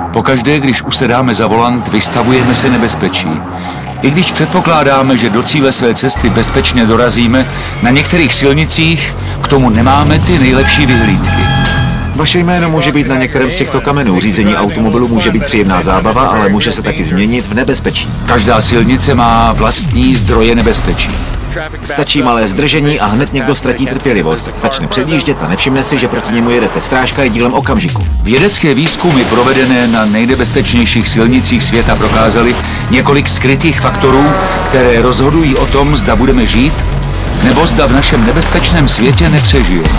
Pokaždé, když usedáme za volant, vystavujeme se nebezpečí. I když předpokládáme, že do cíle své cesty bezpečně dorazíme, na některých silnicích k tomu nemáme ty nejlepší vyhlídky. Vaše jméno může být na některém z těchto kamenů. Řízení automobilu může být příjemná zábava, ale může se taky změnit v nebezpečí. Každá silnice má vlastní zdroje nebezpečí. Stačí malé zdržení a hned někdo ztratí trpělivost. Začne předjíždět a nevšimne si, že proti němu jedete. Strážka je dílem okamžiku. Vědecké výzkumy provedené na nejnebezpečnějších silnicích světa prokázaly několik skrytých faktorů, které rozhodují o tom, zda budeme žít, nebo zda v našem nebezpečném světě nepřežijeme.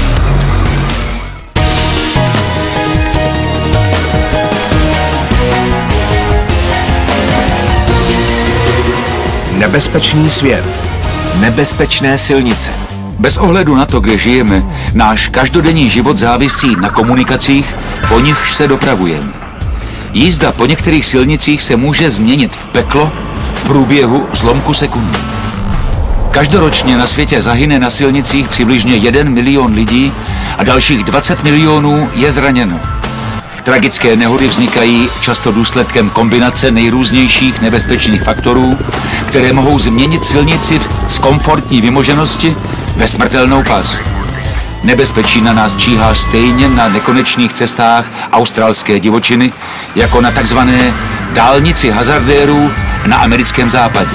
Nebezpečný svět. Nebezpečné silnice. Bez ohledu na to, kde žijeme, náš každodenní život závisí na komunikacích, po nichž se dopravujeme. Jízda po některých silnicích se může změnit v peklo v průběhu zlomku sekundy. Každoročně na světě zahyne na silnicích přibližně 1 milion lidí a dalších 20 milionů je zraněno. Tragické nehody vznikají často důsledkem kombinace nejrůznějších nebezpečných faktorů, které mohou změnit silnici z komfortní vymoženosti ve smrtelnou past. Nebezpečí na nás číhá stejně na nekonečných cestách australské divočiny, jako na takzvané dálnici hazardérů na americkém západě.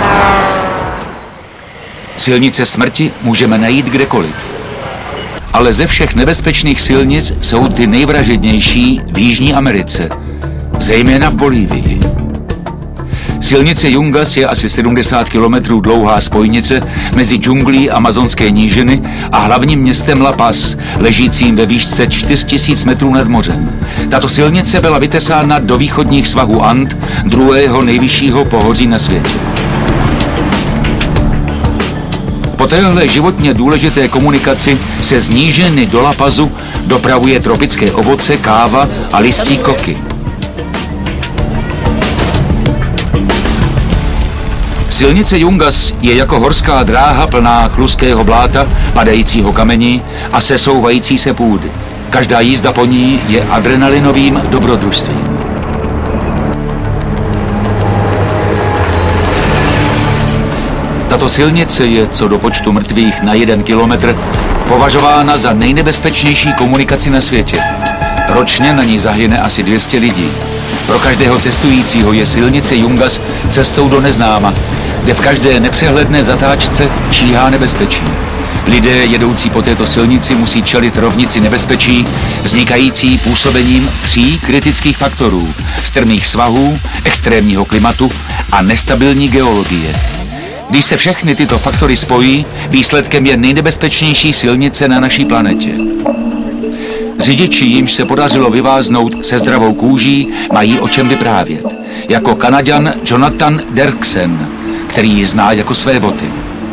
Silnice smrti můžeme najít kdekoliv. Ale ze všech nebezpečných silnic jsou ty nejvražednější v Jižní Americe, zejména v Bolívii. Silnice Yungas je asi 70 kilometrů dlouhá spojnice mezi džunglí amazonské nížiny a hlavním městem La Paz, ležícím ve výšce 4000 metrů nad mořem. Tato silnice byla vytesána do východních svahů And, druhého nejvyššího pohoří na světě. Po téhle životně důležité komunikaci se z nížiny do La Pazu dopravuje tropické ovoce, káva a listí koky. Silnice Yungas je jako horská dráha plná kluského bláta, padajícího kamení a sesouvající se půdy. Každá jízda po ní je adrenalinovým dobrodružstvím. Tato silnice je co do počtu mrtvých na 1 kilometr považována za nejnebezpečnější komunikaci na světě. Ročně na ní zahyne asi 200 lidí. Pro každého cestujícího je silnice Yungas cestou do neznáma, kde v každé nepřehledné zatáčce číhá nebezpečí. Lidé jedoucí po této silnici musí čelit rovnici nebezpečí, vznikající působením 3 kritických faktorů: strmých svahů, extrémního klimatu a nestabilní geologie. Když se všechny tyto faktory spojí, výsledkem je nejnebezpečnější silnice na naší planetě. Řidiči, jimž se podařilo vyváznout se zdravou kůží, mají o čem vyprávět. Jako Kanaďan Jonathan Derksen, který ji zná jako své boty.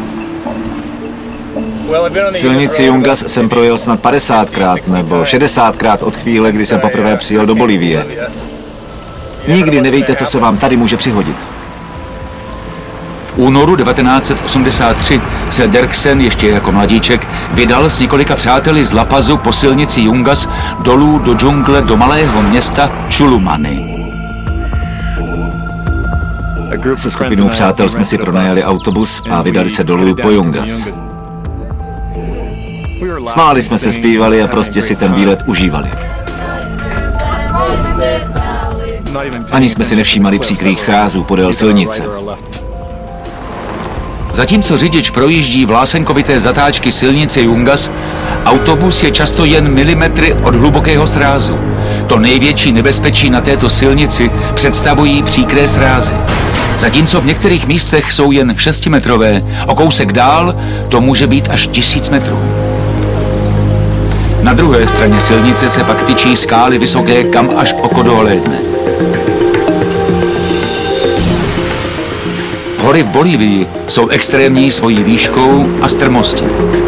Silnici Yungas jsem projel snad 50krát nebo 60krát od chvíle, kdy jsem poprvé přijel do Bolívie. Nikdy nevíte, co se vám tady může přihodit. V únoru 1983 se Derksen ještě jako mladíček vydal s několika přáteli z La Pazu po silnici Yungas dolů do džungle do malého města Chulumany. Se skupinou přátel jsme si pronajali autobus a vydali se dolů po Yungas. Smáli jsme se, zpívali a prostě si ten výlet užívali. Ani jsme si nevšímali příkrých srázů podél silnice. Zatímco řidič projíždí vlásenkovité zatáčky silnice Yungas, autobus je často jen milimetry od hlubokého srázu. To největší nebezpečí na této silnici představují příkré srázy. Zatímco v některých místech jsou jen 6metrové, o kousek dál to může být až 1000 metrů. Na druhé straně silnice se pak tyčí skály vysoké, kam až oko dohlédne. Hory v Bolívii jsou extrémní svojí výškou a strmostí.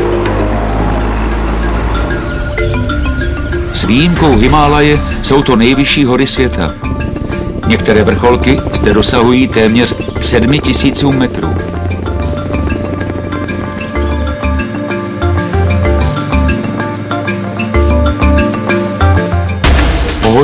S výjimkou Himálaje jsou to nejvyšší hory světa. Některé vrcholky zde dosahují téměř 7000 metrů.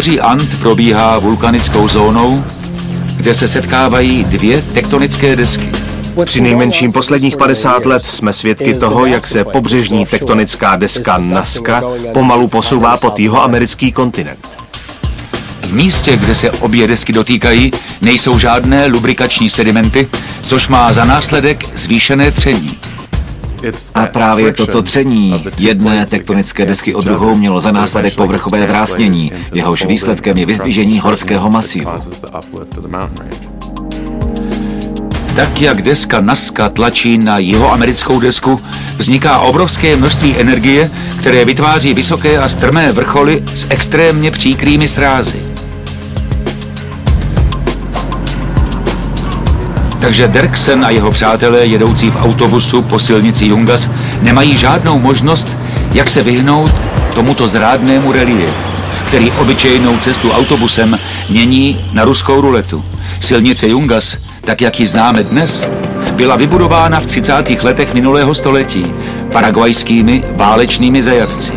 Pohoří And probíhá vulkanickou zónou, kde se setkávají dvě tektonické desky. Přinejmenším posledních 50 let jsme svědky toho, jak se pobřežní tektonická deska Nazca pomalu posouvá pod jihoamerický kontinent. V místě, kde se obě desky dotýkají, nejsou žádné lubrikační sedimenty, což má za následek zvýšené tření. A právě toto tření jedné tektonické desky od druhou mělo za následek povrchové vrásnění, jehož výsledkem je vyzdvižení horského masivu. Tak jak deska Nazca tlačí na jihoamerickou desku, vzniká obrovské množství energie, které vytváří vysoké a strmé vrcholy s extrémně příkrými srázy. Takže Derksen a jeho přátelé jedoucí v autobusu po silnici Jungas nemají žádnou možnost, jak se vyhnout tomuto zrádnému reliefu, který obyčejnou cestu autobusem mění na ruskou ruletu. Silnice Jungas, tak jak ji známe dnes, byla vybudována v 30. letech minulého století paraguajskými válečnými zajatci.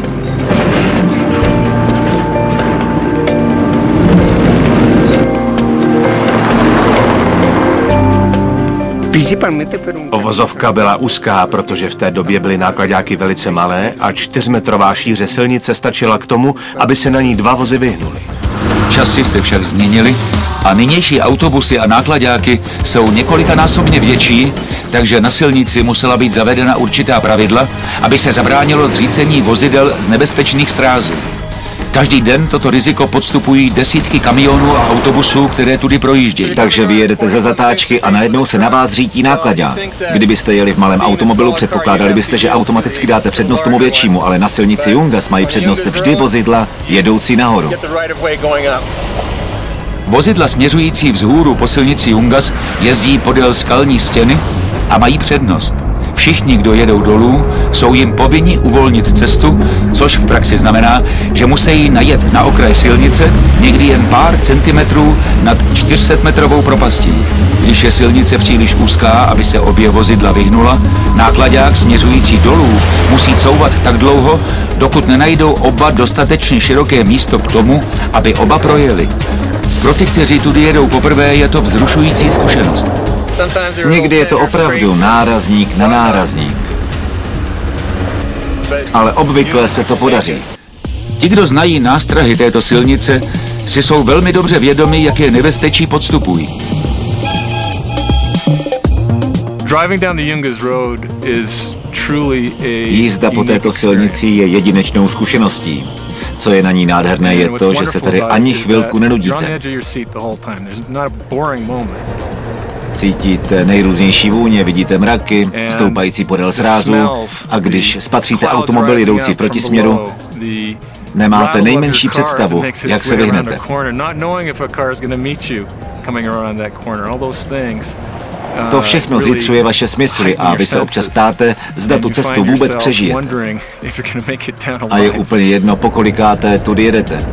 Vozovka byla úzká, protože v té době byly nákladáky velice malé a 4metrová šíře silnice stačila k tomu, aby se na ní dva vozy vyhnuli. Časy se však změnily a nynější autobusy a nákladáky jsou několikanásobně větší, takže na silnici musela být zavedena určitá pravidla, aby se zabránilo zřícení vozidel z nebezpečných srázů. Každý den toto riziko podstupují desítky kamionů a autobusů, které tudy projíždějí. Takže vy jedete ze zatáčky a najednou se na vás řítí nákladák. Kdybyste jeli v malém automobilu, předpokládali byste, že automaticky dáte přednost tomu většímu, ale na silnici Jungas mají přednost vždy vozidla jedoucí nahoru. Vozidla směřující vzhůru po silnici Jungas jezdí podél skalní stěny a mají přednost. Všichni, kdo jedou dolů, jsou jim povinni uvolnit cestu, což v praxi znamená, že musí najet na okraj silnice někdy jen pár centimetrů nad 400metrovou propastí. Když je silnice příliš úzká, aby se obě vozidla vyhnula, nákladák směřující dolů musí couvat tak dlouho, dokud nenajdou oba dostatečně široké místo k tomu, aby oba projeli. Pro ty, kteří tudy jedou poprvé, je to vzrušující zkušenost. Někdy je to opravdu nárazník na nárazník. Ale obvykle se to podaří. Ti, kdo znají nástrahy této silnice, si jsou velmi dobře vědomi, jaké nebezpečí podstupují. Jízda po této silnici je jedinečnou zkušeností. Co je na ní nádherné, je to, že se tady ani chvilku nenudíte. Cítíte nejrůznější vůně, vidíte mraky, stoupající podél srázu a když spatříte automobil jedoucí v protisměru, nemáte nejmenší představu, jak se vyhnete. To všechno zjitřuje vaše smysly a vy se občas ptáte, zda tu cestu vůbec přežijete. A je úplně jedno, pokolikáté tudy jedete.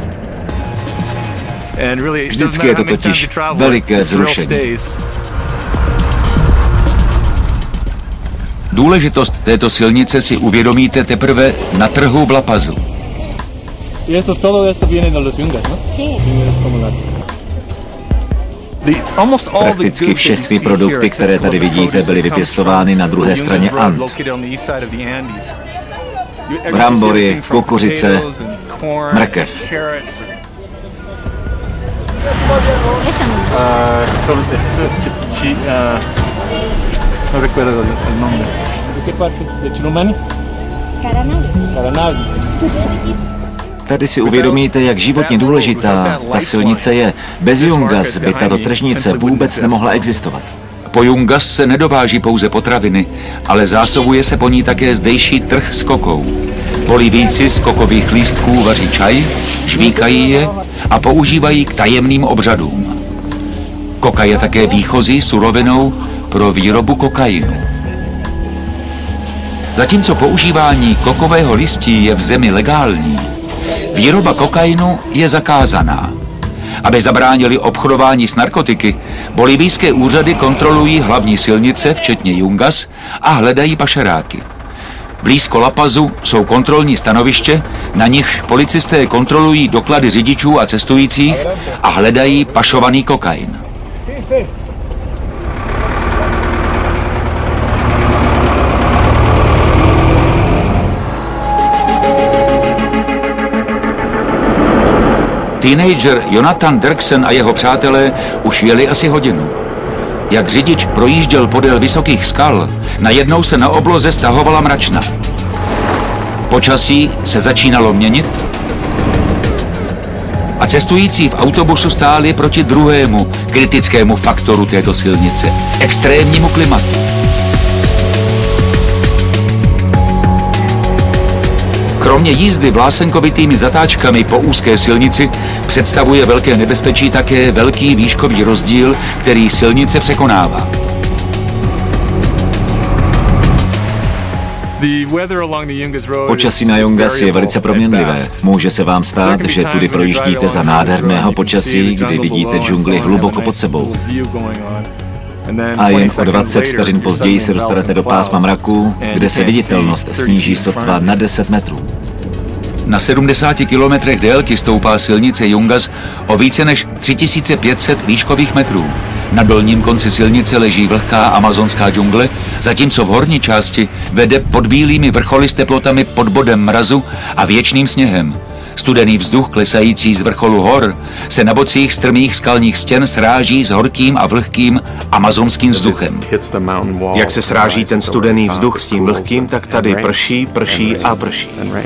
Vždycky je to totiž veliké vzrušení. Důležitost této silnice si uvědomíte teprve na trhu v La Pazu. Prakticky všechny produkty, které tady vidíte, byly vypěstovány na druhé straně And. Brambory, kukuřice, mrkev. No recuerdo el nombre. ¿De qué parte? ¿De Chilumani? Caranal. Tady si uvědomíte, jak životně důležitá ta silnice je. Bez Jungas by tato tržnice vůbec nemohla existovat. Po Jungas se nedováží pouze potraviny, ale zásobuje se po ní také zdejší trh s kokou. Bolivijci z kokových lístků vaří čaj, žvíkají je a používají k tajemným obřadům. Koka je také výchozí surovinou pro výrobu kokainu. Zatímco používání kokového listí je v zemi legální, výroba kokainu je zakázaná. Aby zabránili obchodování s narkotiky, bolivijské úřady kontrolují hlavní silnice, včetně Jungas, a hledají pašeráky. Blízko La Pazu jsou kontrolní stanoviště, na nichž policisté kontrolují doklady řidičů a cestujících a hledají pašovaný kokain. Teenager Jonathan Dirksen a jeho přátelé už jeli asi hodinu. Jak řidič projížděl podél vysokých skal, najednou se na obloze stahovala mračna. Počasí se začínalo měnit a cestující v autobusu stáli proti druhému kritickému faktoru této silnice – extrémnímu klimatu. Kromě jízdy vlásenkovitými zatáčkami po úzké silnici představuje velké nebezpečí také velký výškový rozdíl, který silnice překonává. Počasí na Yungas je velice proměnlivé. Může se vám stát, že tudy projíždíte za nádherného počasí, kdy vidíte džungli hluboko pod sebou. A jen o 20 vteřin později se dostanete do pásma mraku, kde se viditelnost sníží sotva na 10 metrů. Na 70 kilometrech délky stoupá silnice Yungas o více než 3500 výškových metrů. Na dolním konci silnice leží vlhká amazonská džungle, zatímco v horní části vede pod bílými vrcholy s teplotami pod bodem mrazu a věčným sněhem. Studený vzduch klesající z vrcholu hor se na bocích strmých skalních stěn sráží s horkým a vlhkým amazonským vzduchem. Jak se sráží ten studený vzduch s tím vlhkým, tak tady prší, prší a prší.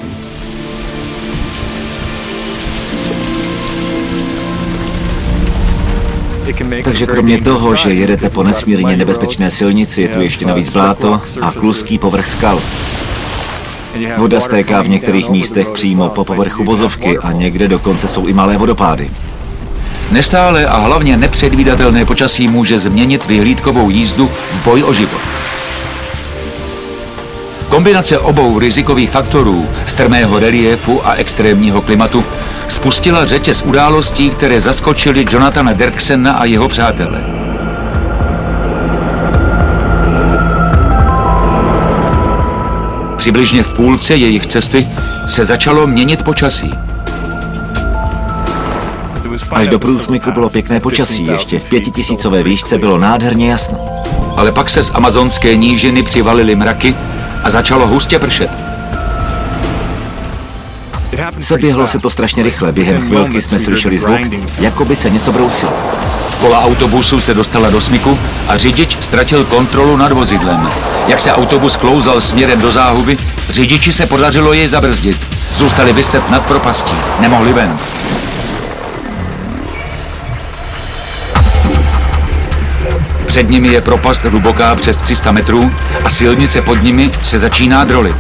Takže kromě toho, že jedete po nesmírně nebezpečné silnici, je tu ještě navíc bláto a kluzký povrch skal. Voda stéká v některých místech přímo po povrchu vozovky a někde dokonce jsou i malé vodopády. Nestále a hlavně nepředvídatelné počasí může změnit vyhlídkovou jízdu v boj o život. Kombinace obou rizikových faktorů, strmého reliefu a extrémního klimatu, spustila řetěz událostí, které zaskočily Jonathana Dirksena a jeho přátele. Přibližně v půlce jejich cesty se začalo měnit počasí. Až do průsmyku bylo pěkné počasí, ještě v 5000 výšce bylo nádherně jasno. Ale pak se z amazonské nížiny přivalily mraky a začalo hustě pršet. Zaběhlo se to strašně rychle, během chvilky jsme slyšeli zvuk, jako by se něco brousilo. Kola autobusu se dostala do smyku a řidič ztratil kontrolu nad vozidlem. Jak se autobus klouzal směrem do záhuby, řidiči se podařilo jej zabrzdit. Zůstali viset nad propastí, nemohli ven. Před nimi je propast hluboká přes 300 metrů a silnice pod nimi se začíná drolit.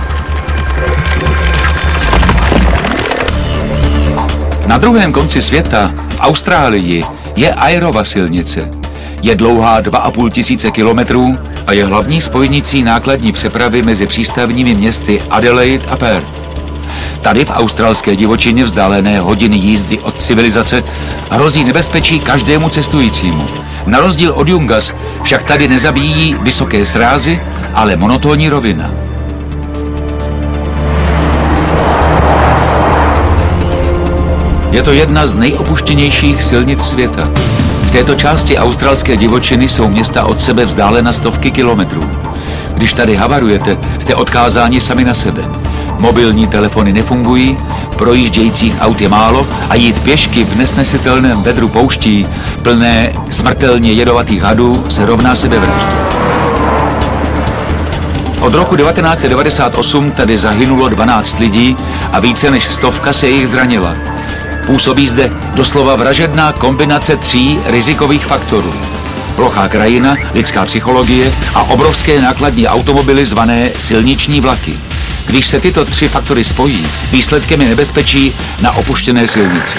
Na druhém konci světa, v Austrálii, je Airova silnice. Je dlouhá 2500 kilometrů a je hlavní spojnicí nákladní přepravy mezi přístavními městy Adelaide a Perth. Tady v australské divočině vzdálené hodiny jízdy od civilizace hrozí nebezpečí každému cestujícímu. Na rozdíl od Yungas však tady nezabíjí vysoké srázy, ale monotónní rovina. Je to jedna z nejopuštěnějších silnic světa. V této části australské divočiny jsou města od sebe vzdálena stovky kilometrů. Když tady havarujete, jste odkázáni sami na sebe. Mobilní telefony nefungují, projíždějících aut je málo a jít pěšky v nesnesitelném vedru pouští, plné smrtelně jedovatých hadů, se rovná sebevraždě. Od roku 1998 tady zahynulo 12 lidí a více než 100 se jich zranila. Působí zde doslova vražedná kombinace 3 rizikových faktorů. Plochá krajina, lidská psychologie a obrovské nákladní automobily zvané silniční vlaky. Když se tyto 3 faktory spojí, výsledkem je nebezpečí na opuštěné silnici.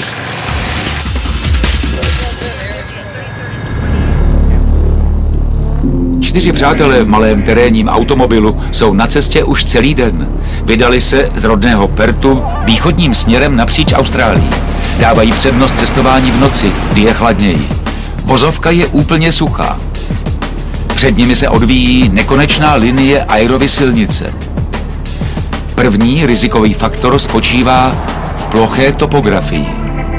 Čtyři přátelé v malém terénním automobilu jsou na cestě už celý den. Vydali se z rodného Perthu východním směrem napříč Austrálií. Dávají přednost cestování v noci, kdy je chladněji. Vozovka je úplně suchá. Před nimi se odvíjí nekonečná linie Airovy silnice. První rizikový faktor spočívá v ploché topografii.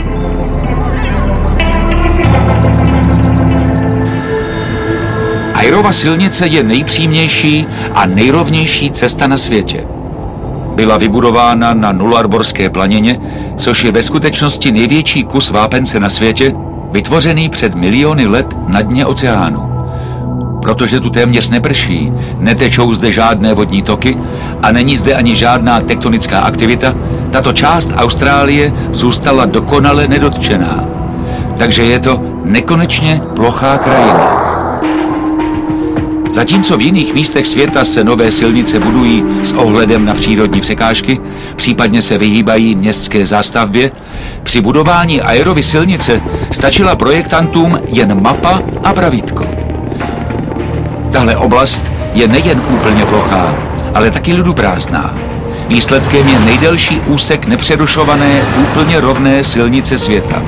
Airova silnice je nejpřímější a nejrovnější cesta na světě. Byla vybudována na Nullarbor-ské planině, což je ve skutečnosti největší kus vápence na světě, vytvořený před miliony let na dně oceánu. Protože tu téměř neprší, netečou zde žádné vodní toky a není zde ani žádná tektonická aktivita, tato část Austrálie zůstala dokonale nedotčená. Takže je to nekonečně plochá krajina. Zatímco v jiných místech světa se nové silnice budují s ohledem na přírodní překážky, případně se vyhýbají městské zástavbě, při budování Airovy silnice stačila projektantům jen mapa a pravítko. Tahle oblast je nejen úplně plochá, ale taky liduprázdná. Výsledkem je nejdelší úsek nepřerušované, úplně rovné silnice světa.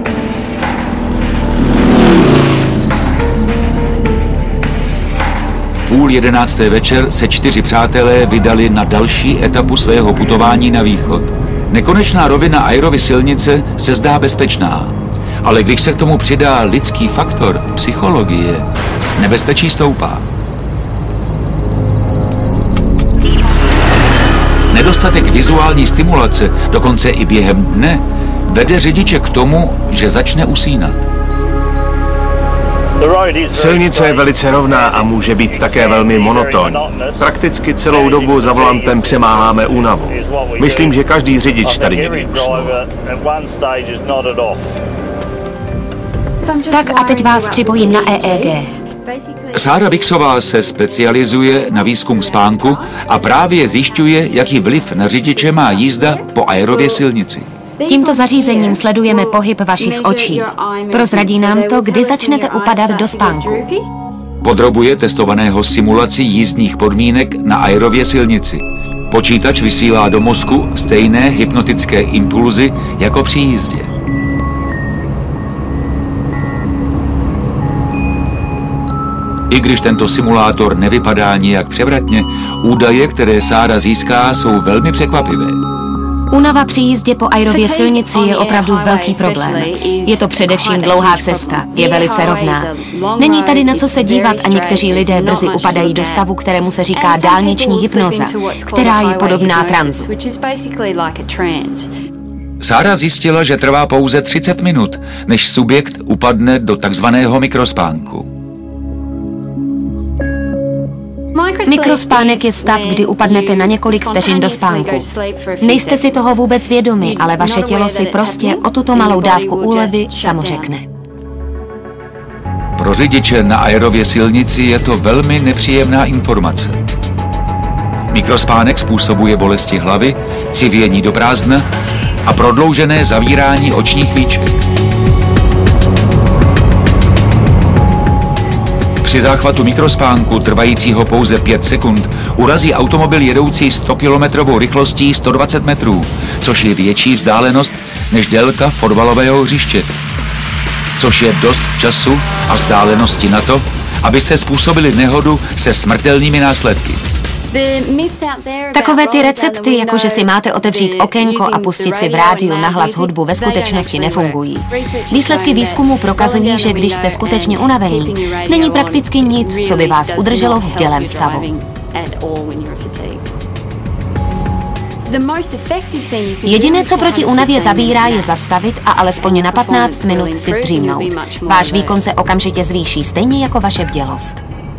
Půl 11. večer se 4 přátelé vydali na další etapu svého putování na východ. Nekonečná rovina Airovy silnice se zdá bezpečná, ale když se k tomu přidá lidský faktor, psychologie, nebezpečí stoupá. Nedostatek vizuální stimulace, dokonce i během dne, vede řidiče k tomu, že začne usínat. Silnice je velice rovná a může být také velmi monotónní. Prakticky celou dobu za volantem přemáháme únavu. Myslím, že každý řidič tady někdy usnul. Tak a teď vás připojím na EEG. Sára Bixová se specializuje na výzkum spánku a právě zjišťuje, jaký vliv na řidiče má jízda po Airově silnici. Tímto zařízením sledujeme pohyb vašich očí. Prozradí nám to, kdy začnete upadat do spánku. Podrobuje testovaného simulaci jízdních podmínek na Airově silnici. Počítač vysílá do mozku stejné hypnotické impulzy jako při jízdě. I když tento simulátor nevypadá nijak převratně, údaje, které Sára získá, jsou velmi překvapivé. Únava při jízdě po Airově silnici je opravdu velký problém. Je to především dlouhá cesta, je velice rovná. Není tady na co se dívat a někteří lidé brzy upadají do stavu, kterému se říká dálniční hypnoza, která je podobná transu. Sára zjistila, že trvá pouze 30 minut, než subjekt upadne do takzvaného mikrospánku. Mikrospánek je stav, kdy upadnete na několik vteřin do spánku. Nejste si toho vůbec vědomi, ale vaše tělo si prostě o tuto malou dávku úlevy samo řekne. Pro řidiče na Airově silnici je to velmi nepříjemná informace. Mikrospánek způsobuje bolesti hlavy, civění do prázdna a prodloužené zavírání očních víček. Při záchvatu mikrospánku, trvajícího pouze 5 sekund, urazí automobil jedoucí 100km rychlostí 120 metrů, což je větší vzdálenost než délka fotbalového hřiště. Což je dost času a vzdálenosti na to, abyste způsobili nehodu se smrtelnými následky. Takové ty recepty, jako že si máte otevřít okénko a pustit si v rádiu nahlas hudbu, ve skutečnosti nefungují. Výsledky výzkumu prokazují, že když jste skutečně unavení, není prakticky nic, co by vás udrželo v bdělém stavu. Jediné, co proti únavě zabírá, je zastavit a alespoň na 15 minut si zdřímnout. Váš výkon se okamžitě zvýší, stejně jako vaše bdělost.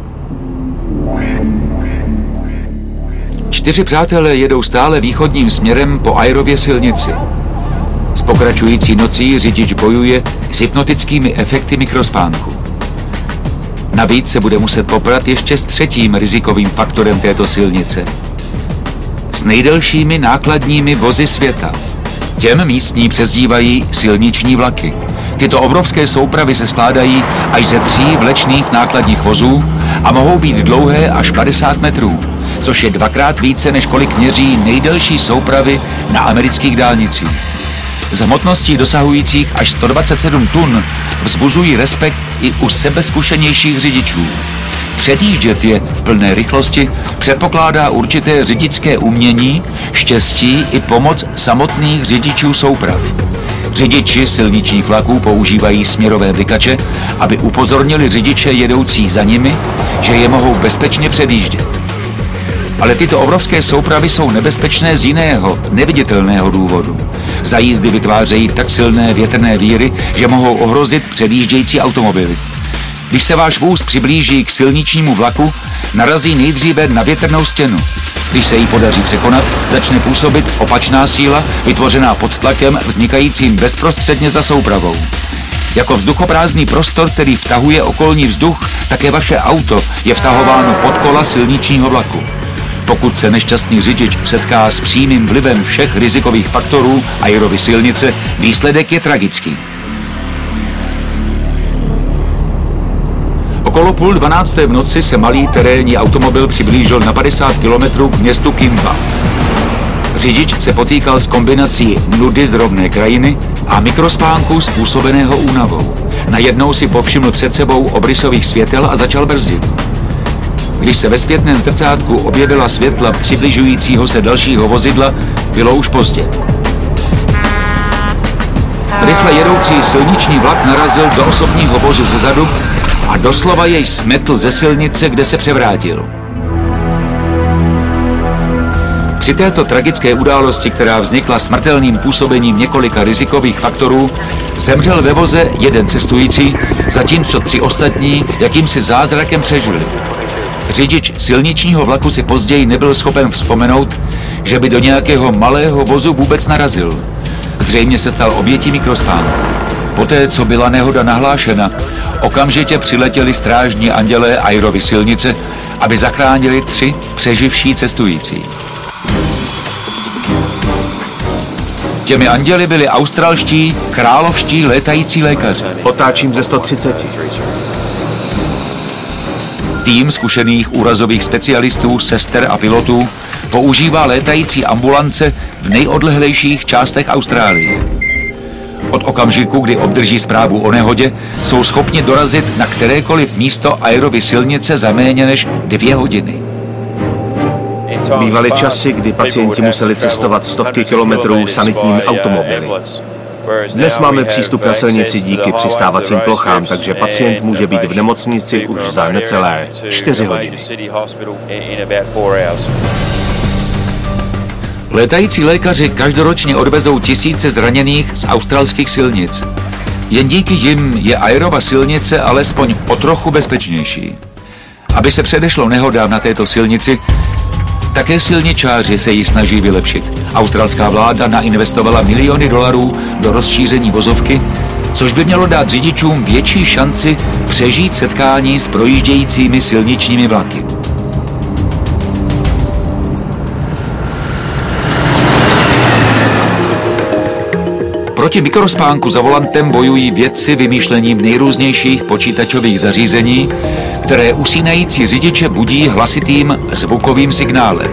4 přátelé jedou stále východním směrem po Airově silnici. S pokračující nocí řidič bojuje s hypnotickými efekty mikrospánku. Navíc se bude muset poprat ještě s 3. rizikovým faktorem této silnice. S nejdelšími nákladními vozy světa. Těm místní přezdívají silniční vlaky. Tyto obrovské soupravy se skládají až ze 3 vlečných nákladních vozů a mohou být dlouhé až 50 metrů, což je 2krát více, než kolik měří nejdelší soupravy na amerických dálnicích. S hmotností dosahujících až 127 tun vzbuzují respekt i u sebezkušenějších řidičů. předjíždět je v plné rychlosti předpokládá určité řidičské umění, štěstí i pomoc samotných řidičů souprav. Řidiči silničních vlaků používají směrové blikače, aby upozornili řidiče jedoucí za nimi, že je mohou bezpečně předjíždět. Ale tyto obrovské soupravy jsou nebezpečné z jiného, neviditelného důvodu. Za jízdy vytvářejí tak silné větrné víry, že mohou ohrozit předjíždějící automobily. Když se váš vůz přiblíží k silničnímu vlaku, narazí nejdříve na větrnou stěnu. Když se jí podaří překonat, začne působit opačná síla, vytvořená pod tlakem vznikajícím bezprostředně za soupravou. Jako vzduchoprázdný prostor, který vtahuje okolní vzduch, také vaše auto je vtahováno pod kola silničního vlaku. Pokud se nešťastný řidič setká s přímým vlivem všech rizikových faktorů Airovy silnice, výsledek je tragický. Okolo 11:30 v noci se malý terénní automobil přiblížil na 50 km k městu Kimba. Řidič se potýkal s kombinací nudy z rovné krajiny a mikrospánku způsobeného únavou. Najednou si povšiml před sebou obrysových světel a začal brzdit. Když se ve zpětném zrcátku objevila světla přibližujícího se dalšího vozidla, bylo už pozdě. Rychle jedoucí silniční vlak narazil do osobního vozu zezadu a doslova jej smetl ze silnice, kde se převrátil. Při této tragické události, která vznikla smrtelným působením několika rizikových faktorů, zemřel ve voze jeden cestující, zatímco 3 ostatní jakýmsi zázrakem přežili. Řidič silničního vlaku si později nebyl schopen vzpomenout, že by do nějakého malého vozu vůbec narazil. Zřejmě se stal obětí mikrospánku. Poté, co byla nehoda nahlášena, okamžitě přiletěli strážní andělé Airovy silnice, aby zachránili 3 přeživší cestující. Těmi anděli byli australští královští létající lékaři. Otáčím ze 130. Tým zkušených úrazových specialistů, sester a pilotů používá létající ambulance v nejodlehlejších částech Austrálie. Od okamžiku, kdy obdrží zprávu o nehodě, jsou schopni dorazit na kterékoliv místo Airovy silnice za méně než 2 hodiny. Bývaly časy, kdy pacienti museli cestovat stovky kilometrů sanitními automobily. Dnes máme přístup na silnici díky přistávacím plochám, takže pacient může být v nemocnici už za necelé 4 hodiny. Létající lékaři každoročně odvezou tisíce zraněných z australských silnic. Jen díky jim je Airova silnice alespoň o trochu bezpečnější. Aby se předešlo nehodám na této silnici, také silničáři se ji snaží vylepšit. Australská vláda nainvestovala miliony dolarů do rozšíření vozovky, což by mělo dát řidičům větší šanci přežít setkání s projíždějícími silničními vlaky. Proti mikrospánku za volantem bojují vědci vymýšlením nejrůznějších počítačových zařízení, které usínající řidiče budí hlasitým zvukovým signálem.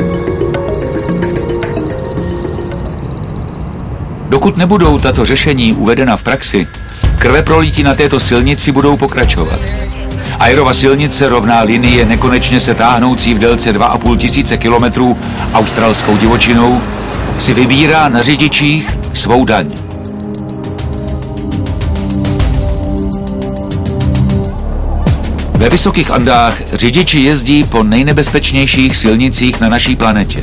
Dokud nebudou tato řešení uvedena v praxi, krveprolití na této silnici budou pokračovat. Airova silnice, rovná linie nekonečně se táhnoucí v délce 2500 kilometrů australskou divočinou, si vybírá na řidičích svou daň. Ve vysokých Andách řidiči jezdí po nejnebezpečnějších silnicích na naší planetě.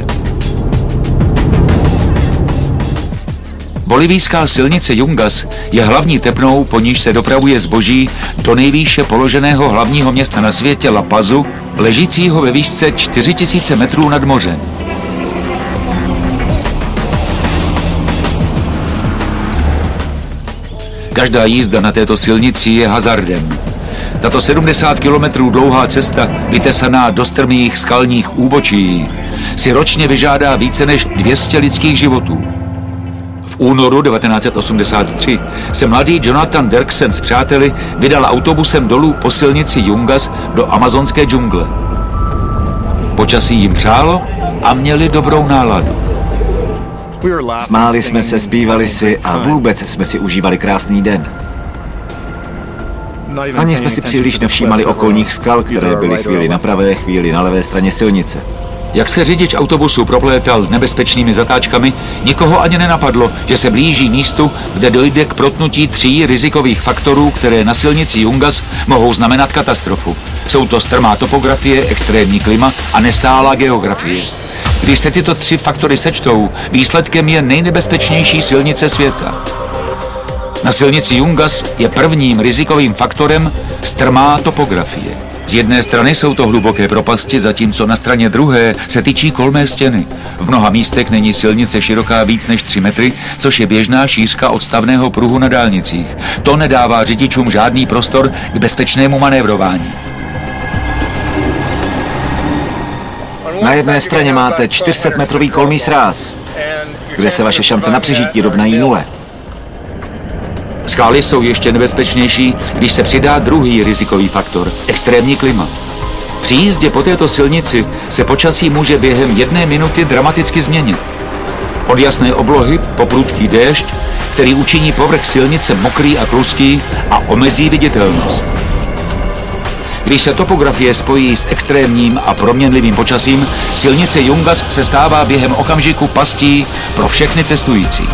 Bolivijská silnice Yungas je hlavní tepnou, po níž se dopravuje zboží do nejvýše položeného hlavního města na světě La Pazu, ležícího ve výšce 4000 metrů nad mořem. Každá jízda na této silnici je hazardem. Tato 70 kilometrů dlouhá cesta, vytesaná do strmých skalních úbočí, si ročně vyžádá více než 200 lidských životů. V únoru 1983 se mladý Jonathan Dirksen s přáteli vydal autobusem dolů po silnici Yungas do amazonské džungle. Počasí jim přálo a měli dobrou náladu. Smáli jsme se, zpívali si a vůbec jsme si užívali krásný den. Ani jsme si příliš nevšímali okolních skal, které byly chvíli na pravé, chvíli na levé straně silnice. Jak se řidič autobusu proplétal nebezpečnými zatáčkami, nikoho ani nenapadlo, že se blíží místu, kde dojde k protnutí 3 rizikových faktorů, které na silnici Jungas mohou znamenat katastrofu. Jsou to strmá topografie, extrémní klima a nestálá geografie. Když se tyto 3 faktory sečtou, výsledkem je nejnebezpečnější silnice světa. Na silnici Jungas je prvním rizikovým faktorem strmá topografie. Z jedné strany jsou to hluboké propasti, zatímco na straně druhé se tyčí kolmé stěny. V mnoha místech není silnice široká víc než 3 metry, což je běžná šířka odstavného pruhu na dálnicích. To nedává řidičům žádný prostor k bezpečnému manévrování. Na jedné straně máte 400-metrový kolmý sráz, kde se vaše šance na přežití rovnají 0. Skály jsou ještě nebezpečnější, když se přidá druhý rizikový faktor – extrémní klima. Při jízdě po této silnici se počasí může během 1 minuty dramaticky změnit. Od jasné oblohy po prudký déšť, který učiní povrch silnice mokrý a kluský a omezí viditelnost. Když se topografie spojí s extrémním a proměnlivým počasím, silnice Jungas se stává během okamžiku pastí pro všechny cestující.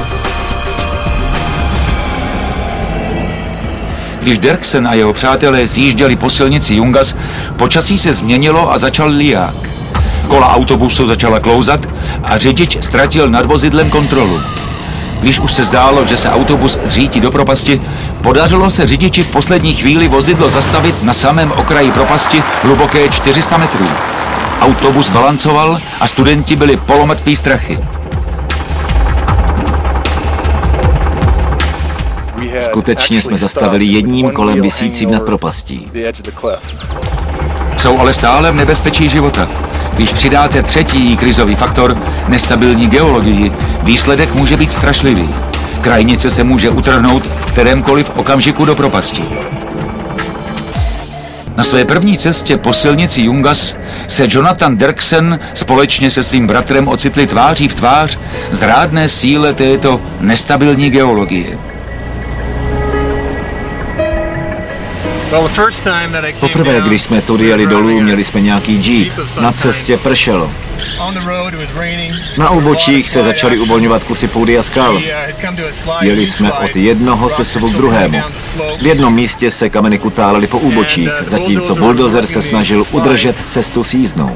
Když Derksen a jeho přátelé zjížděli po silnici Jungas, počasí se změnilo a začal liják. Kola autobusu začala klouzat a řidič ztratil nad vozidlem kontrolu. Když už se zdálo, že se autobus zřítí do propasti, podařilo se řidiči v poslední chvíli vozidlo zastavit na samém okraji propasti hluboké 400 metrů. Autobus balancoval a studenti byli polomrtví strachy. Skutečně jsme zastavili jedním kolem visícím nad propastí. Jsou ale stále v nebezpečí života. Když přidáte 3. krizový faktor, nestabilní geologii, výsledek může být strašlivý. Krajnice se může utrhnout v kterémkoliv okamžiku do propasti. Na své první cestě po silnici Jungas se Jonathan Derksen společně se svým bratrem ocitli tváří v tvář zrádné síle této nestabilní geologie. Poprvé, když jsme tudy jeli dolů, měli jsme nějaký džíp. Na cestě pršelo. Na úbočích se začaly uvolňovat kusy půdy a skal. Jeli jsme od jednoho sesuvu k druhému. V jednom místě se kameny kutálely po úbočích, zatímco buldozer se snažil udržet cestu s jízdnou.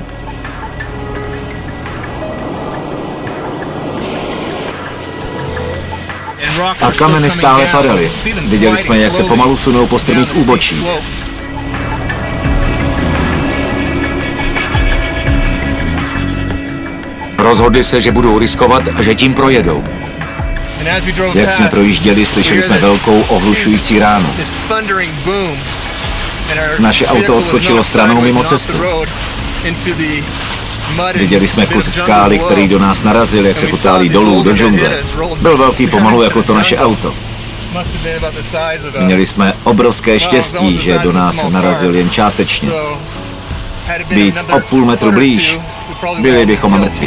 A kameny stále padaly. Viděli jsme, jak se pomalu sunou po strmých úbočích. Rozhodli se, že budou riskovat a že tím projedou. Jak jsme projížděli, slyšeli jsme velkou ohlušující ránu. Naše auto odskočilo stranou mimo cestu. Viděli jsme kus skály, který do nás narazil, jak se kutálí dolů do džungle. Byl velký pomalu jako to naše auto. Měli jsme obrovské štěstí, že do nás narazil jen částečně. Být o půl metru blíž, byli bychom mrtví.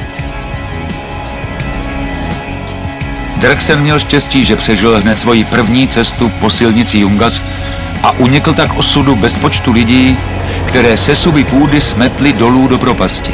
Derksen měl štěstí, že přežil hned svoji první cestu po silnici Jungas a unikl tak osudu bezpočtu lidí, které sesuvy půdy smetly dolů do propasti.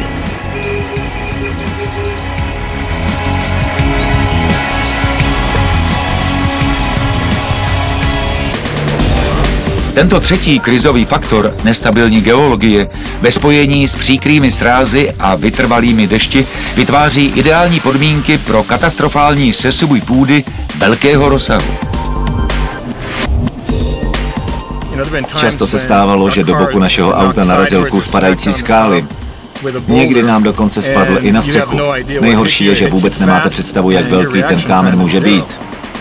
Tento 3. krizový faktor, nestabilní geologie, ve spojení s příkrými srázy a vytrvalými dešti vytváří ideální podmínky pro katastrofální sesuv půdy velkého rozsahu. Často se stávalo, že do boku našeho auta narazil kus padající skály. Někdy nám dokonce spadl i na střechu. Nejhorší je, že vůbec nemáte představu, jak velký ten kámen může být.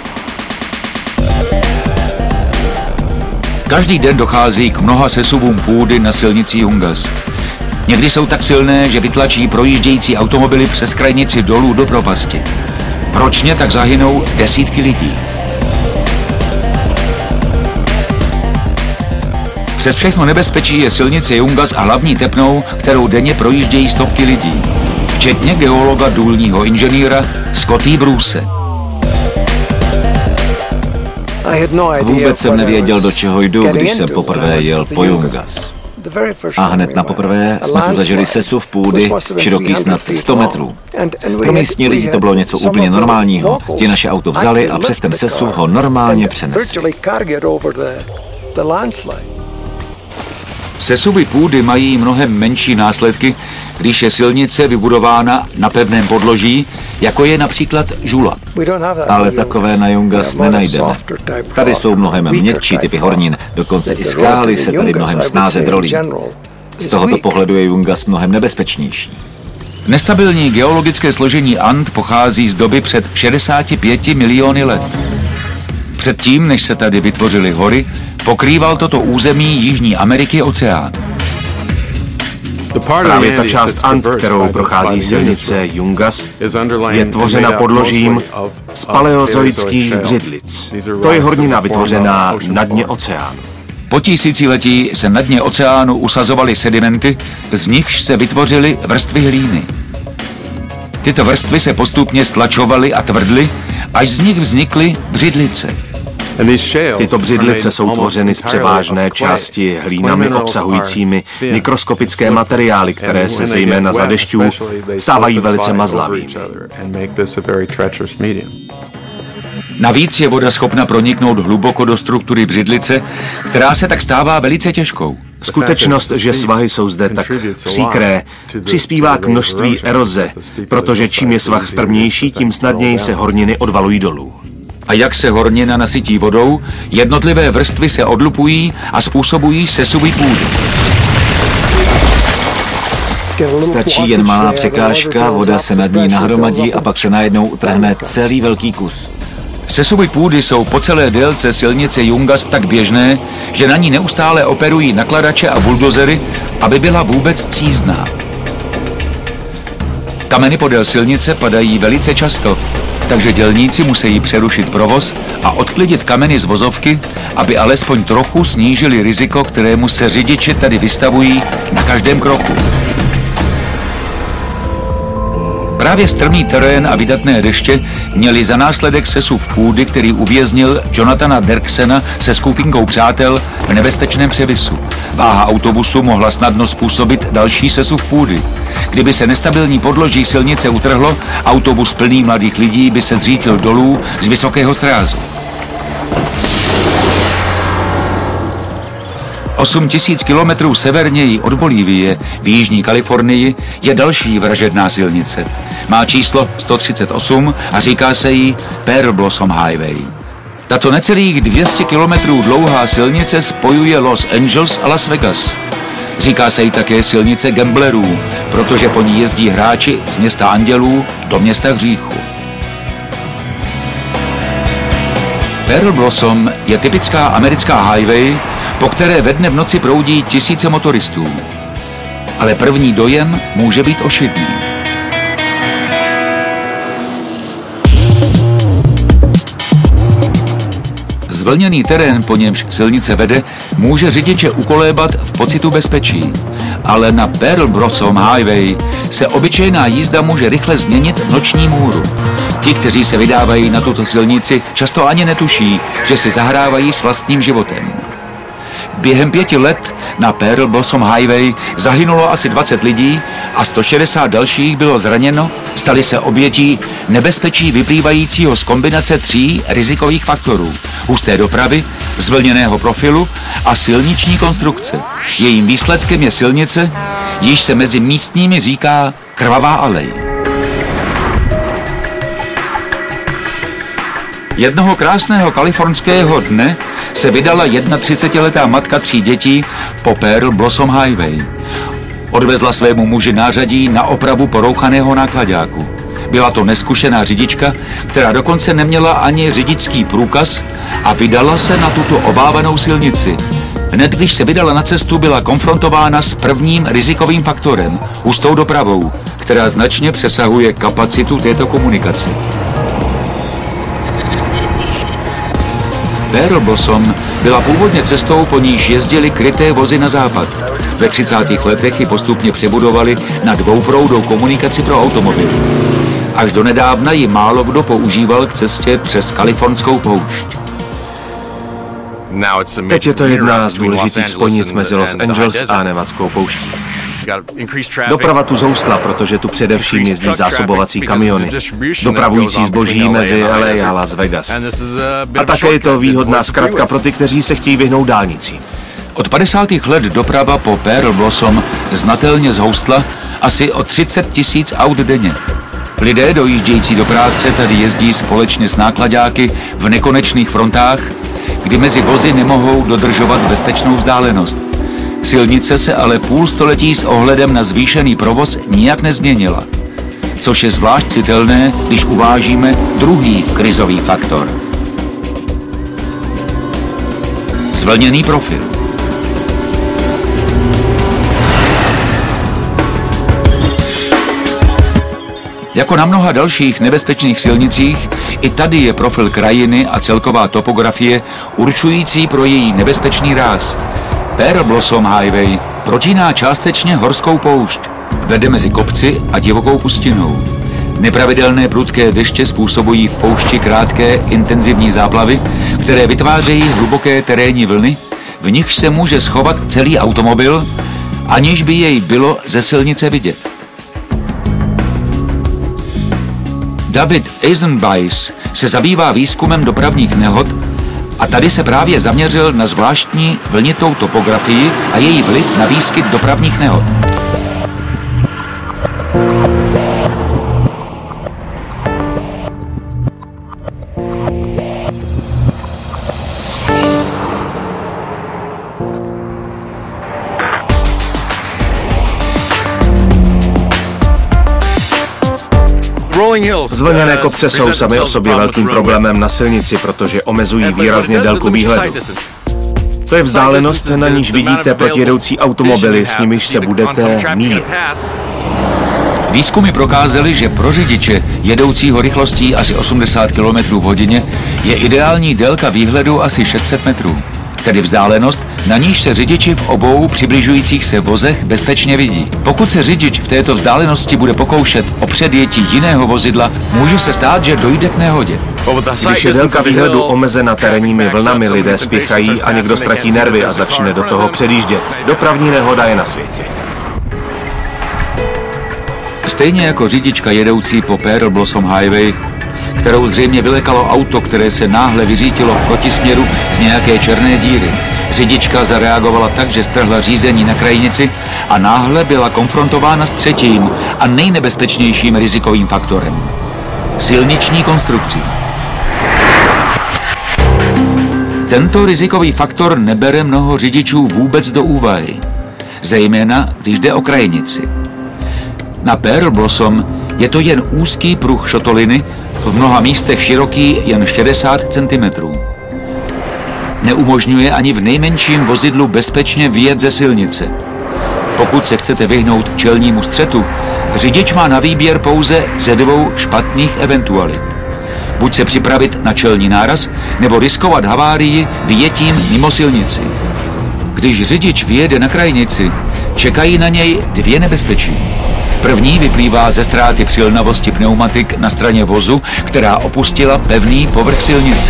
Každý den dochází k mnoha sesuvům půdy na silnici Jungas. Někdy jsou tak silné, že vytlačí projíždějící automobily přes krajnici dolů do propasti. Ročně tak zahynou desítky lidí. Přes všechno nebezpečí je silnice Jungas a hlavní tepnou, kterou denně projíždějí stovky lidí, včetně geologa důlního inženýra Scotty Bruce. Vůbec jsem nevěděl, do čeho jdu, když jsem poprvé jel po Yungas. A hned na poprvé jsme tu zažili sesuv půdy, široký snad 100 metrů. Pro místní lidi to bylo něco úplně normálního. Ti naše auto vzali a přes ten sesuv ho normálně přenesli. Sesuvy půdy mají mnohem menší následky, když je silnice vybudována na pevném podloží, jako je například žula. Ale takové na Yungas nenajdeme. Tady jsou mnohem měkčí typy hornin, dokonce i skály se tady mnohem snáze drolí. Z tohoto pohledu je Yungas mnohem nebezpečnější. Nestabilní geologické složení And pochází z doby před 65 miliony let. Předtím, než se tady vytvořily hory, pokrýval toto území Jižní Ameriky oceán. Právě ta část And, kterou prochází silnice Yungas, je tvořena podložím z paleozoických břidlic. To je hornina vytvořená na dně oceánu. Po tisíciletí se na dně oceánu usazovaly sedimenty, z nichž se vytvořily vrstvy hlíny. Tyto vrstvy se postupně stlačovaly a tvrdly, až z nich vznikly břidlice. Tyto břidlice jsou tvořeny z převážné části hlínami obsahujícími mikroskopické materiály, které se zejména za dešťů stávají velice mazlavými. Navíc je voda schopna proniknout hluboko do struktury břidlice, která se tak stává velice těžkou. Skutečnost, že svahy jsou zde tak příkré, přispívá k množství eroze, protože čím je svah strmější, tím snadněji se horniny odvalují dolů. A jak se hornina nasytí vodou, jednotlivé vrstvy se odlupují a způsobují sesuvy půdy. Stačí jen malá překážka, voda se nad ní nahromadí a pak se najednou utrhne celý velký kus. Sesuvy půdy jsou po celé délce silnice Yungas tak běžné, že na ní neustále operují nakladače a buldozery, aby byla vůbec sjízdná. Kameny podél silnice padají velice často, takže dělníci musí přerušit provoz a odklidit kameny z vozovky, aby alespoň trochu snížili riziko, kterému se řidiči tady vystavují na každém kroku. Právě strmý terén a vydatné deště měli za následek sesuv půdy, který uvěznil Jonathana Derksena se skupinkou přátel v nebezpečném převisu. Váha autobusu mohla snadno způsobit další sesuv půdy. Kdyby se nestabilní podloží silnice utrhlo, autobus plný mladých lidí by se zřítil dolů z vysokého srázu. 8000 kilometrů severněji od Bolívie v Jižní Kalifornii je další vražedná silnice. Má číslo 138 a říká se jí Pearl Blossom Highway. Tato necelých 200 kilometrů dlouhá silnice spojuje Los Angeles a Las Vegas. Říká se jí také silnice gamblerů, protože po ní jezdí hráči z města andělů do města hříchu. Pearl Blossom je typická americká highway, po které ve dne v noci proudí tisíce motoristů. Ale první dojem může být ošidný. Zvlněný terén, po němž silnice vede, může řidiče ukolébat v pocitu bezpečí. Ale na Pearl Blossom Highway se obyčejná jízda může rychle změnit v noční můru. Ti, kteří se vydávají na tuto silnici, často ani netuší, že si zahrávají s vlastním životem. Během 5 let na Pearl Blossom Highway zahynulo asi 20 lidí a 160 dalších bylo zraněno, stali se obětí nebezpečí vyplývajícího z kombinace 3 rizikových faktorů: husté dopravy, zvlněného profilu a silniční konstrukce. Jejím výsledkem je silnice, již se mezi místními říká krvavá alej. Jednoho krásného kalifornského dne se vydala 31letá matka 3 dětí po Pearl Blossom Highway. Odvezla svému muži nářadí na opravu porouchaného náklaďáku. Byla to nezkušená řidička, která dokonce neměla ani řidičský průkaz a vydala se na tuto obávanou silnici. Hned když se vydala na cestu, byla konfrontována s prvním rizikovým faktorem, hustou dopravou, která značně přesahuje kapacitu této komunikace. Pearl Blossom byla původně cestou, po níž jezdily kryté vozy na západ. Ve 30. letech ji postupně přebudovali na dvouproudou komunikaci pro automobily. Až do nedávna ji málo kdo používal k cestě přes kalifornskou poušť. Teď je to jedna z důležitých spojnic mezi Los Angeles a Nevadskou pouští. Doprava tu zoustla, protože tu především jezdí zásobovací kamiony, dopravující zboží mezi LA a Las Vegas. A také je to výhodná zkratka pro ty, kteří se chtějí vyhnout dálnici. Od 50. let doprava po Pearl Blossom znatelně zhoustla asi o 30 000 aut denně. Lidé dojíždějící do práce tady jezdí společně s náklaďáky v nekonečných frontách, kdy mezi vozy nemohou dodržovat bezpečnou vzdálenost. Silnice se ale půl století s ohledem na zvýšený provoz nijak nezměnila, což je zvlášť citelné, když uvážíme druhý krizový faktor. Zvlněný profil. Jako na mnoha dalších nebezpečných silnicích, i tady je profil krajiny a celková topografie určující pro její nebezpečný ráz. Pearl Blossom Highway protíná částečně horskou poušť, vede mezi kopci a divokou pustinou. Nepravidelné prudké deště způsobují v poušti krátké intenzivní záplavy, které vytvářejí hluboké terénní vlny, v nichž se může schovat celý automobil, aniž by jej bylo ze silnice vidět. David Eisenbeis se zabývá výzkumem dopravních nehod a tady se právě zaměřil na zvláštní vlnitou topografii a její vliv na výskyt dopravních nehod. Zvlněné kopce jsou sami o sobě velkým problémem na silnici, protože omezují výrazně délku výhledu. To je vzdálenost, na níž vidíte protijedoucí automobily, s nimiž se budete míjet. Výzkumy prokázaly, že pro řidiče jedoucího rychlostí asi 80 km v hodině je ideální délka výhledu asi 600 metrů, tedy vzdálenost, na níž se řidiči v obou přibližujících se vozech bezpečně vidí. Pokud se řidič v této vzdálenosti bude pokoušet o předjetí jiného vozidla, může se stát, že dojde k nehodě. Když je délka výhledu omezena terénními vlnami, lidé spěchají a někdo ztratí nervy a začne do toho předjíždět. Dopravní nehoda je na světě. Stejně jako řidička jedoucí po Pearl Blossom Highway, kterou zřejmě vylekalo auto, které se náhle vyřítilo v protisměru z nějaké černé díry. Řidička zareagovala tak, že strhla řízení na krajnici a náhle byla konfrontována s třetím a nejnebezpečnějším rizikovým faktorem. Silniční konstrukcí. Tento rizikový faktor nebere mnoho řidičů vůbec do úvahy, zejména když jde o krajnici. Na Pearl Blossom je to jen úzký pruh šotoliny, v mnoha místech široký jen 60 cm. Neumožňuje ani v nejmenším vozidlu bezpečně vyjet ze silnice. Pokud se chcete vyhnout čelnímu střetu, řidič má na výběr pouze ze dvou špatných eventualit. Buď se připravit na čelní náraz, nebo riskovat havárii vyjetím mimo silnici. Když řidič vyjede na krajnici, čekají na něj dvě nebezpečí. První vyplývá ze ztráty přilnavosti pneumatik na straně vozu, která opustila pevný povrch silnice.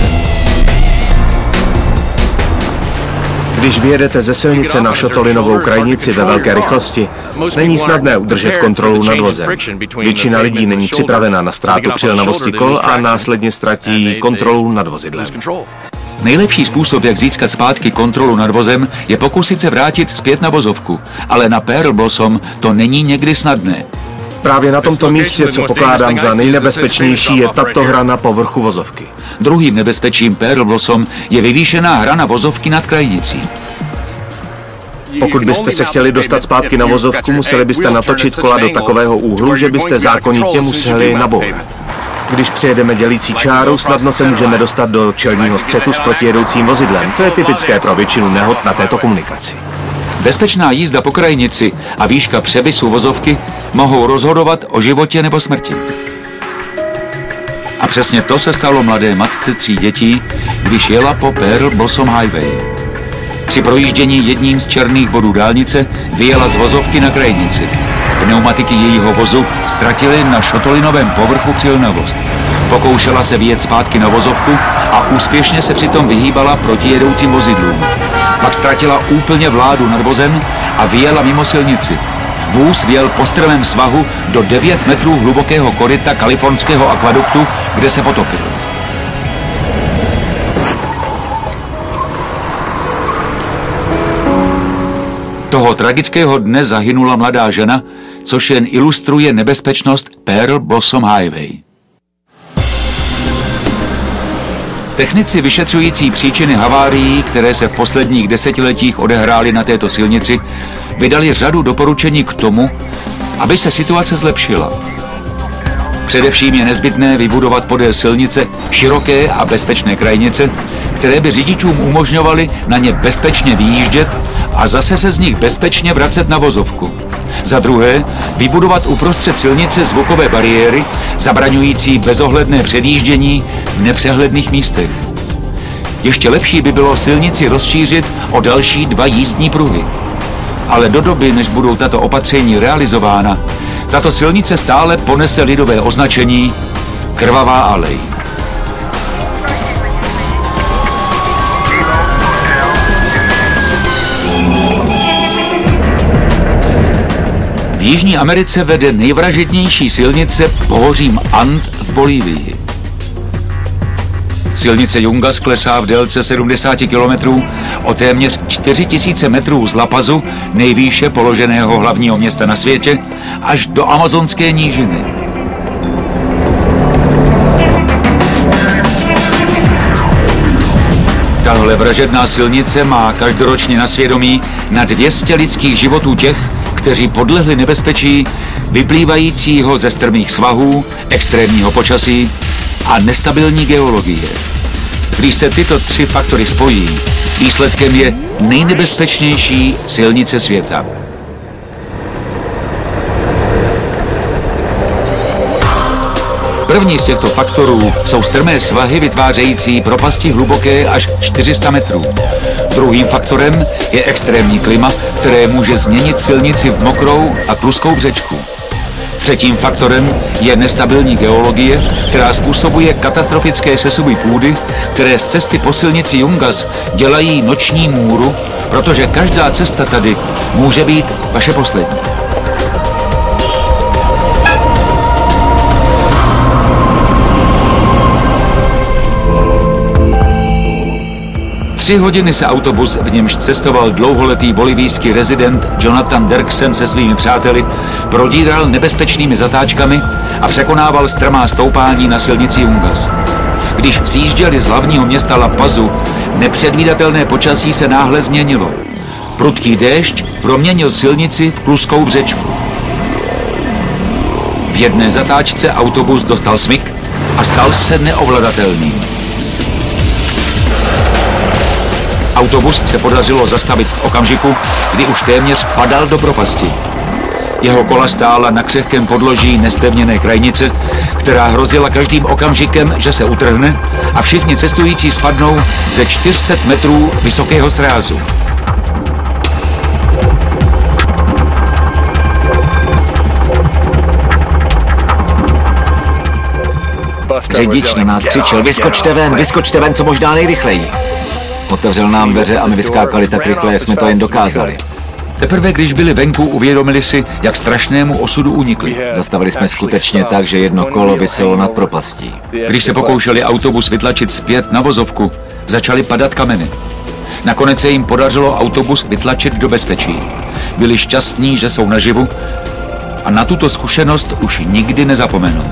Když vyjedete ze silnice na šotolinovou krajnici ve velké rychlosti, není snadné udržet kontrolu nad vozem. Většina lidí není připravena na ztrátu přilnavosti kol a následně ztratí kontrolu nad vozidlem. Nejlepší způsob, jak získat zpátky kontrolu nad vozem, je pokusit se vrátit zpět na vozovku, ale na Pearl Blossom to není někdy snadné. Právě na tomto místě, co pokládám za nejnebezpečnější, je tato hra na povrchu vozovky. Druhým nebezpečím Pearl Blossom je vyvýšená hrana vozovky nad krajnicí. Pokud byste se chtěli dostat zpátky na vozovku, museli byste natočit kola do takového úhlu, že byste zákonitě museli nabourat. Když přejedeme dělící čáru, snadno se můžeme dostat do čelního střetu s protijedoucím vozidlem. To je typické pro většinu nehod na této komunikaci. Bezpečná jízda po krajnici a výška převisu vozovky mohou rozhodovat o životě nebo smrti. A přesně to se stalo mladé matce 3 dětí, když jela po Pearl Blossom Highway. Při projíždění jedním z černých bodů dálnice vyjela z vozovky na krajnici. Pneumatiky jejího vozu ztratily na šotolinovém povrchu přilnavost. Pokoušela se vyjet zpátky na vozovku a Úspěšně se přitom vyhýbala protijedoucím vozidlům. Pak ztratila úplně vládu nad vozem a vyjela mimo silnici. Vůz vjel po strmém svahu do 9 metrů hlubokého koryta kalifornského akvaduktu, kde se potopil. Toho tragického dne zahynula mladá žena, což jen ilustruje nebezpečnost Pearl Blossom Highway. Technici vyšetřující příčiny havárií, které se v posledních desetiletích odehrály na této silnici, vydali řadu doporučení k tomu, aby se situace zlepšila. Především je nezbytné vybudovat podél silnice široké a bezpečné krajnice, které by řidičům umožňovaly na ně bezpečně vyjíždět a zase se z nich bezpečně vracet na vozovku. Za druhé, vybudovat uprostřed silnice zvukové bariéry, zabraňující bezohledné předjíždění v nepřehledných místech. Ještě lepší by bylo silnici rozšířit o další 2 jízdní pruhy. Ale do doby, než budou tato opatření realizována, tato silnice stále ponese lidové označení Krvavá alej. V Jižní Americe vede nejvražednější silnice pohořím And v Bolívii. Silnice Yungas klesá v délce 70 km o téměř 4000 metrů z La Pazu, nejvýše položeného hlavního města na světě, až do amazonské nížiny. Tahle vražedná silnice má každoročně na svědomí na 200 lidských životů těch, kteří podlehli nebezpečí vyplývajícího ze strmých svahů, extrémního počasí a nestabilní geologie. Když se tyto 3 faktory spojí, výsledkem je nejnebezpečnější silnice světa. První z těchto faktorů jsou strmé svahy vytvářející propasti hluboké až 400 metrů. Druhým faktorem je extrémní klima, které může změnit silnici v mokrou a kluskou břečku. Třetím faktorem je nestabilní geologie, která způsobuje katastrofické sesuvy půdy, které z cesty po silnici Yungas dělají noční můru, protože každá cesta tady může být vaše poslední. Tři hodiny se autobus, v němž cestoval dlouholetý bolivijský rezident Jonathan Derksen se svými přáteli, prodíral nebezpečnými zatáčkami a překonával strmá stoupání na silnici Yungas. Když sjížděli z hlavního města La Pazu, nepředvídatelné počasí se náhle změnilo. Prudký déšť proměnil silnici v kluskou břečku. V jedné zatáčce autobus dostal smyk a stal se neovladatelným. Autobus se podařilo zastavit v okamžiku, kdy už téměř padal do propasti. Jeho kola stála na křehkém podloží nezpevněné krajnice, která hrozila každým okamžikem, že se utrhne a všichni cestující spadnou ze 400 metrů vysokého srázu. Řidič na nás křičel: vyskočte ven, co možná nejrychleji. Otevřel nám dveře a my vyskákali tak rychle, jak jsme to jen dokázali. Teprve když byli venku, uvědomili si, jak strašnému osudu unikli. Zastavili jsme skutečně tak, že jedno kolo viselo nad propastí. Když se pokoušeli autobus vytlačit zpět na vozovku, začaly padat kameny. Nakonec se jim podařilo autobus vytlačit do bezpečí. Byli šťastní, že jsou naživu a na tuto zkušenost už nikdy nezapomenou.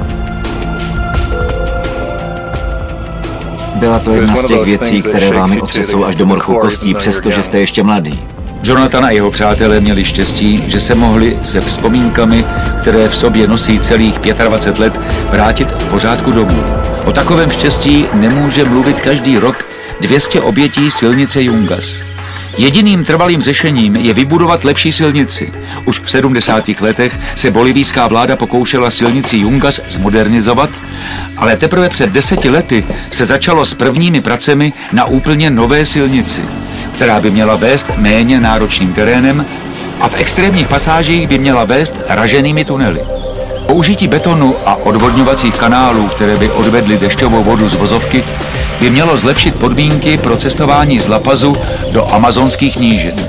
Byla to jedna z těch věcí, které vámi otřesou až do morku kostí, přestože jste ještě mladý. Jonathan a jeho přátelé měli štěstí, že se mohli se vzpomínkami, které v sobě nosí celých 25 let, vrátit v pořádku domů. O takovém štěstí nemůže mluvit každý rok 200 obětí silnice Yungas. Jediným trvalým řešením je vybudovat lepší silnici. Už v 70. letech se bolivijská vláda pokoušela silnici Yungas zmodernizovat, ale teprve před 10 lety se začalo s prvními pracemi na úplně nové silnici, která by měla vést méně náročným terénem a v extrémních pasážích by měla vést raženými tunely. Použití betonu a odvodňovacích kanálů, které by odvedly dešťovou vodu z vozovky, by mělo zlepšit podmínky pro cestování z La Pazu do amazonských nížin.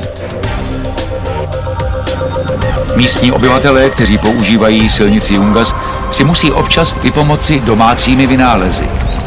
Místní obyvatelé, kteří používají silnici Yungas, si musí občas vypomoci domácími vynálezy.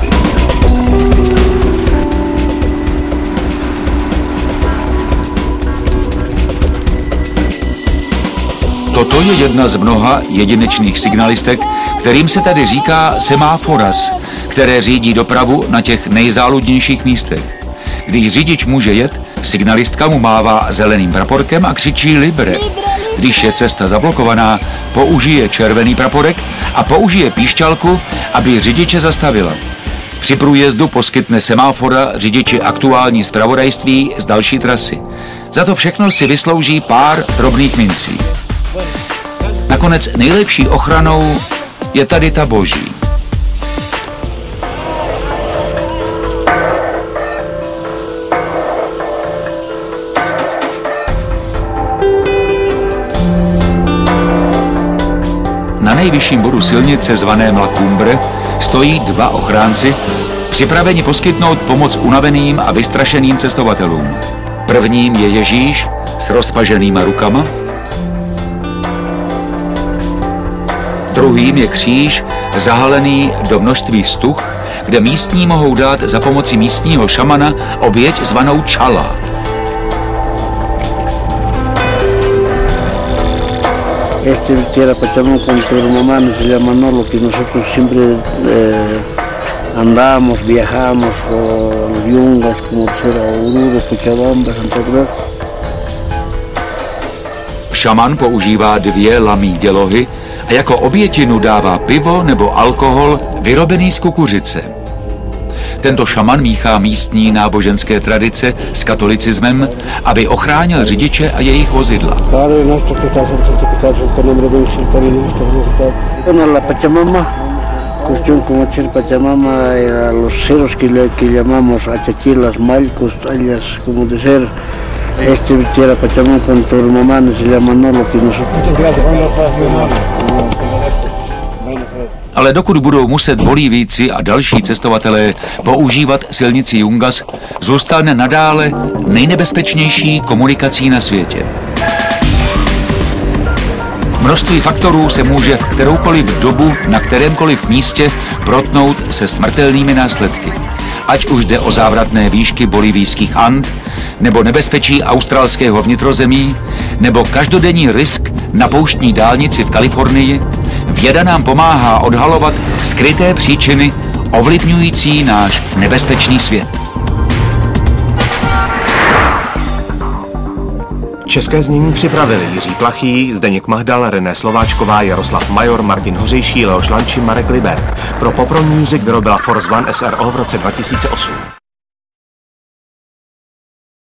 Toto je jedna z mnoha jedinečných signalistek, kterým se tady říká semáforas, které řídí dopravu na těch nejzáludnějších místech. Když řidič může jet, signalistka mu mává zeleným praporkem a křičí libre. Když je cesta zablokovaná, použije červený praporek a použije píšťalku, aby řidiče zastavila. Při průjezdu poskytne semáfora řidiči aktuální zpravodajství z další trasy. Za to všechno si vyslouží pár drobných mincí. Nakonec nejlepší ochranou je tady ta boží. Na nejvyšším bodu silnice zvaném La Cumbre stojí dva ochránci, připraveni poskytnout pomoc unaveným a vystrašeným cestovatelům. Prvním je Ježíš s rozpaženýma rukama, druhým je kříž zahalený do množství stuh, kde místní mohou dát za pomoci místního šamana oběť zvanou čala. Este Tierra Pachamama con tu mamá se llama Nolo, que nosotros siempre andamos, viajamos por Yungas, como fuera Oruro, Cochabamba, Santa Cruz. Šaman používá 2 lamí dělohy a jako obětinu dává pivo nebo alkohol vyrobený z kukuřice. Tento šaman míchá místní náboženské tradice s katolicismem, aby ochránil řidiče a jejich vozidla. La Pachamama, cuestión como ser Pachamama, a los ceros que llamamos achachilas, malcos, tallas, como de ser. Este Tierra Pachamama con tu mamá se llama Nolo, que nosotros. Ale dokud budou muset Bolívijci a další cestovatelé používat silnici Yungas, zůstane nadále nejnebezpečnější komunikací na světě. Množství faktorů se může v kteroukoliv dobu na kterémkoliv místě protnout se smrtelnými následky. Ať už jde o závratné výšky bolivijských And, nebo nebezpečí australského vnitrozemí, nebo každodenní risk na pouštní dálnici v Kalifornii, věda nám pomáhá odhalovat skryté příčiny ovlivňující náš nebezpečný svět. České znění připravili Jiří Plachý, Zdeněk Mahdal, René Slováčková, Jaroslav Major, Martin Hořejší, Leoš Lanči, Marek Liber. Pro Popron Music vyrobila Force One SRO v roce 2008.